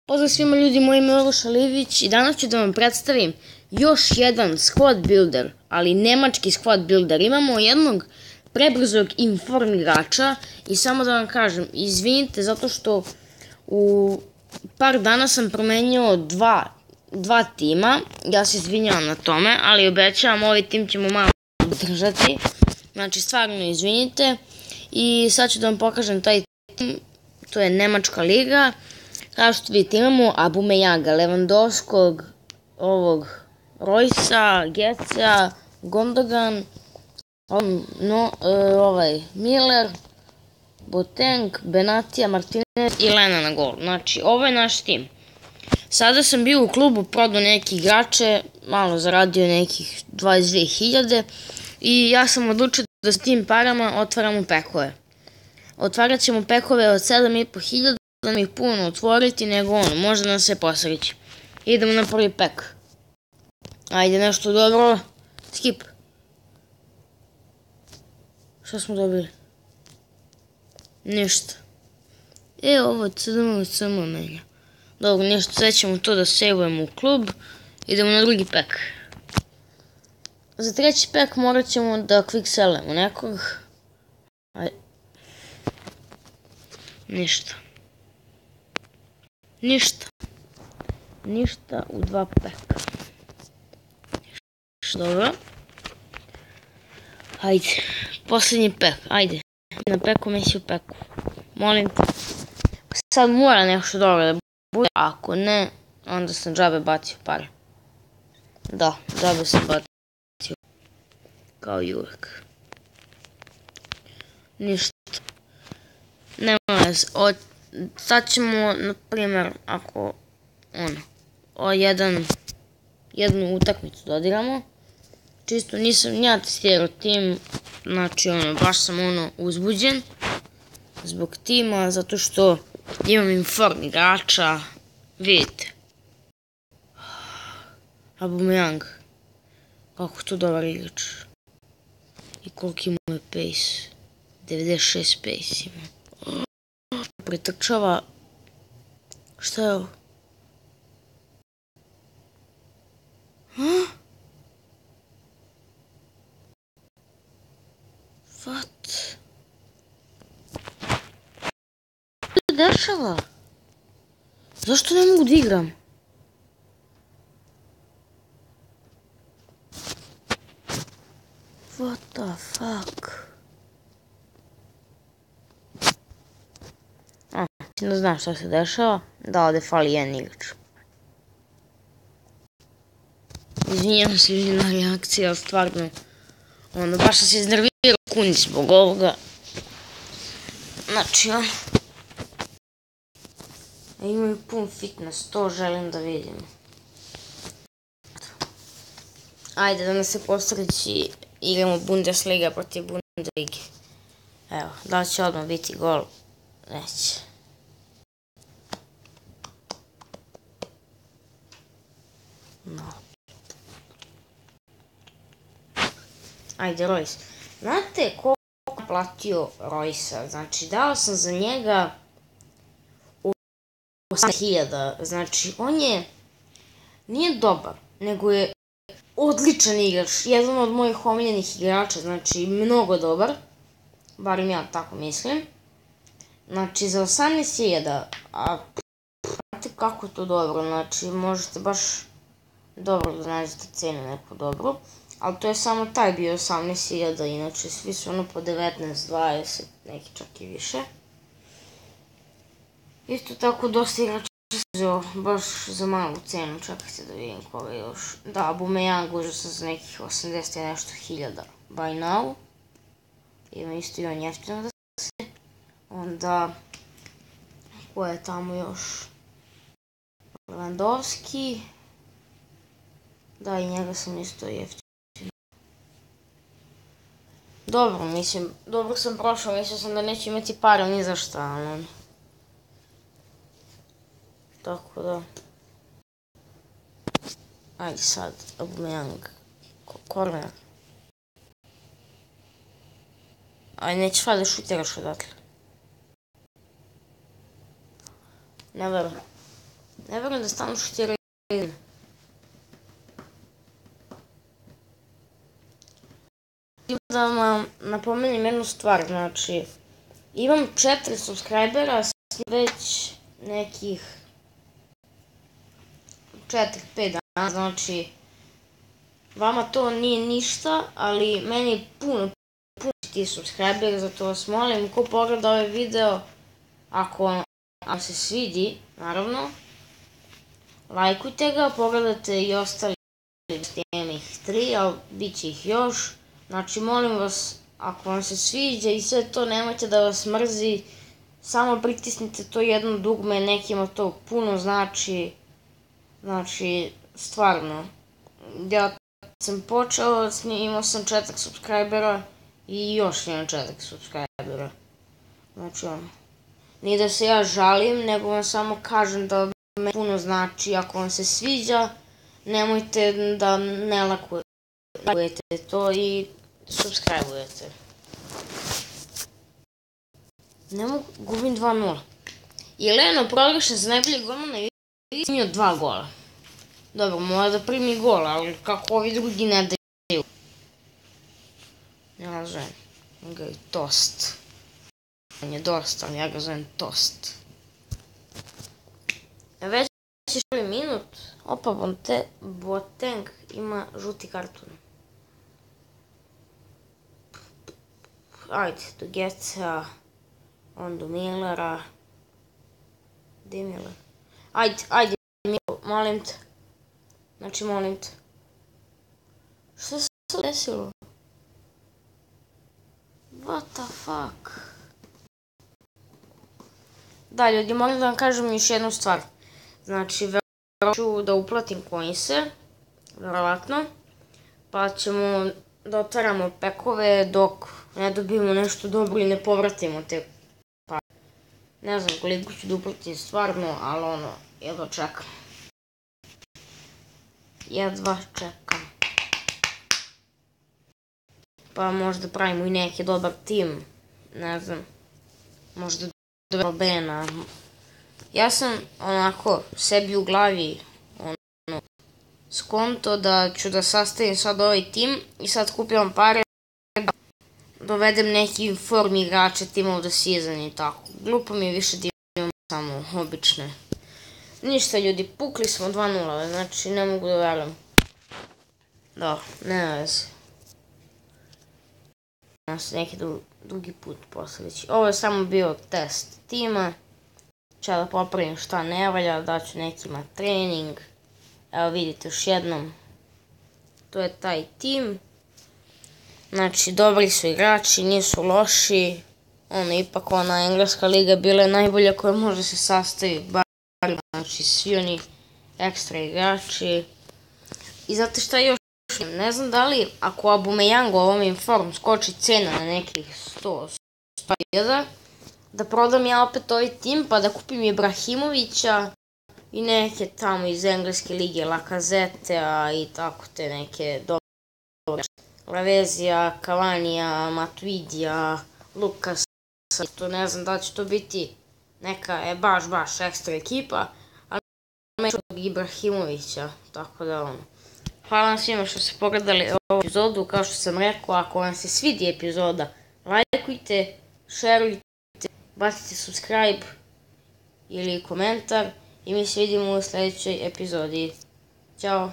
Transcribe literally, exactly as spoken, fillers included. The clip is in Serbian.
Pozdrav svima ljudi, moje ime je Uroš Alivić i danas ću da vam predstavim još jedan squad builder, ali nemački squad builder. Imamo jednog prebrzog informirača i samo da vam kažem, izvinite zato što u par dana sam promenio dva, dva tima, ja se izvinjavam na tome, ali obećavam ovaj tim ćemo malo držati, znači stvarno izvinite. I sad ću da vam pokažem taj tim, to je Nemačka liga. Kao što vidite imamo Aubameyanga, Lewandowskog, ovog Roysa, Getza, Gundogan, no, ovaj Miller, Boateng, Benatija, Martinez i Lena na gol. Znači ovo je naš tim. Sada sam bio u klubu, prodao neke igrače, malo zaradio nekih dvadeset dve hiljade i ja sam odlučio da s tim parama otvaramo pekove. Otvarat ćemo pekove od sedam i po hiljada. Da nam ih puno otvoriti, nego ono, može nam se posreći. Idemo na prvi pek. Ajde, nešto dobro. Skip. Šta smo dobili? Ništa. E, ovo C D M samo menja. Dobro, ništa, sve ćemo to da sejvujemo u klub. Idemo na drugi pek. Za treći pek morat ćemo da quick sellemo nekog. Ajde. Ništa. Ništa. Ništa u dva peka. Dobro. Ajde. Posljednji pek. Ajde. Na peku, mesi u peku. Molim te. Sad mora nešto dobro da bude. Ako ne, onda sam džabe bacio pare. Da, džabe sam bacio. Kao i uvek. Ništa. Nema veze. Od sad ćemo, na primjer, ako, ono, o jedan, jednu utakmicu dodiramo, čisto nisam ja testirao tim, znači, ono, baš sam, ono, uzbuđen zbog tima, zato što imam inform igrača, vidite. Aubameyang, kako to dobar igrač. I koliko ima pace, devedeset šest pace ima. Pretrčava. Šta je ovo? Huh? What? Što se dešava? Zašto ne mogu da igram? What the fuck? Ne znam šta se dešava, da ovdje fali jedan igrač. Izvinjam se ljudi na reakciji, ali stvarno, ono, baš sam se iznervirao kundi zbog ovoga. Znači, ono, imaju pun fitness, to želim da vidim. Ajde, da nas se posreći, igramo Bundesliga protiv Bundesliga. Evo, da li će odmah biti gol? Neće. No. Ajde, Royce. Znate koliko je platio Roysa? Znači, dao sam za njega osamnaest hiljada. Znači, on je, nije dobar, nego je odličan igrač. Jedan od mojih omiljenih igrača, znači, mnogo dobar. Barim ja tako mislim. Znači, za osamnaest hiljada, a znate kako je to dobro, znači, možete baš dobro da nađete cenu neku dobru, ali to je samo taj bio osamnaest hiljada, inače svi su ono po devetnaest, dvadeset, neki čak i više. Isto tako dosta igrača se uzeo baš za malu cenu, čekajte da vidim koga još. Da, Aubameyang uzeo sam za nekih osamdeset i nešto hiljada by now. Ima isto i on jeftino da se. Onda, ko je tamo još? Lewandowski. Da, i njega sam isto jeftino. Dobro, mislim, dobro sam prošao, mislio sam da neću imati para ni za šta, ali... Tako da... Ajde sad, Aubameyang, korner. Ajde, nećeš valjda šutiraš odatle. Ne verujem. Ne verujem da stalno šutiraju. Da vam napomenem jednu stvar, znači, imam četiri subscribera, s već nekih četiri pet dana, znači, vama to nije ništa, ali meni je puno, puno ti subscriberi, zato vas molim, ko pogleda ovaj video, ako vam se svidi, naravno, lajkujte ga, pogledajte i ostali, imam ih tri, ali bit će ih još. Znači, molim vas, ako vam se sviđa i sve to, nemojte da vas mrzi, samo pritisnite to jedno dugme, nekima to puno znači, znači, stvarno. Ja sam počeo, imao sam četiri subscribera i još imam četiri subscribera. Znači, ono, nije da se ja žalim, nego vam samo kažem da me puno znači, ako vam se sviđa, nemojte da ne lakujete. Lajkujete to i subscribe-ujete. Ne mogu, gubim dva nula. Jeleno proglašen za najboljeg golmana i imao dva gola. Dobro, mora da primi gol, ali kako ovi drugi ne daju. Ja ga zovem. On ga je Tost. On je dosta, ali ja ga zovem Tost. Već je šali minut. Opa, Boateng ima žuti karton. Ajde, do Getza, on do Millera. Gdje je Miller? Ajde, ajde, molim te. Znači, molim te. Što se desilo? What the fuck? Da, ljudi, moram da vam kažem još jednu stvar. Znači, verovatno ću da uplatim coinse, verovatno, pa ćemo da otvaramo pekove dok ne dobijemo nešto dobro i ne povratimo te pare. Ne znam koliko ću da uplatim stvarno, ali ono, jedva čekam. Jedva čekam. Pa možda pravimo i neki dobar tim, ne znam, možda dobro Bena. Ja sam onako sebi u glavi ono, skonto da ću da sastavim sad ovaj tim i sad kupim pare da dovedem neki form igrača Team of the Season i tako. Glupo mi je više da imam samo obične. Ništa ljudi, pukli smo dva nula, znači ne mogu da verujem. Da, nema veze. Nas neki drugi put posledeći. Ovo je samo bio test tima. Ću da popravim šta ne valja, daću nekima trening. Evo vidite još jednom. To je taj tim. Znači dobri su igrači, nisu loši. Ono, ipak ona engleska liga bila je najbolja koja može se sastaviti. Znači svi oni ekstra igrači. I zato šta još, ne znam da li ako Aubameyangu ovom inform skoči cena na nekih sto hiljada, da prodam ja opet ovaj tim pa da kupim Ibrahimovića i neke tamo iz engleske lige, Lacazettea i tako te neke dobre. Lavezija, Cavanija, Matuidija, Lukasa, to ne znam da će to biti neka je baš baš ekstra ekipa, ali neću od Ibrahimovića, tako da ono. Hvala vam svima što ste pogledali ovu epizodu, kao što sam rekao, ako vam se svidi epizoda, lajkujte, šerujte, bacite subscribe ili komentar i mi se vidimo u sljedećoj epizodi. Ćao!